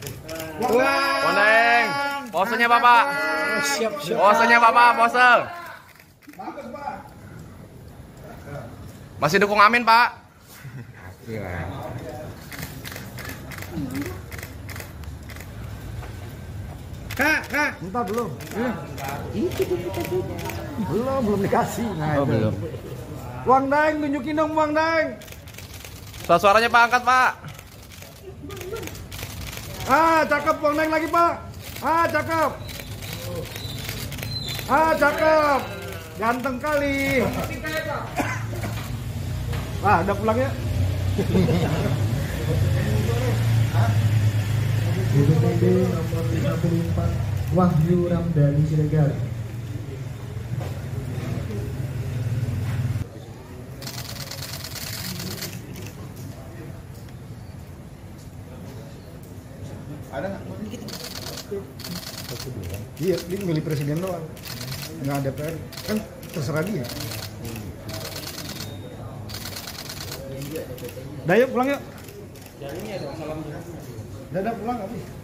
Bondeng. Posenya Bapak. Siap. Posenya Bapak, pose. Masih dukung Amin, Pak. Kak, entah belum. Belum dikasih. Nah, Oh, belum. Bang Deng, tunjukin dong Bang Deng. Suaranya Pak, angkat Pak. Cakep Bang Deng lagi Pak. Cakep. Cakep. Ganteng kali. Udah pulang ya. BPTB nomor 54 Wahyu Ramdhani Siregar. Ada nggak? Iya, dia milih presiden doang. Nggak ada DPR. Kan terserah dia. Udah yuk pulang yuk. Dadah pulang habis.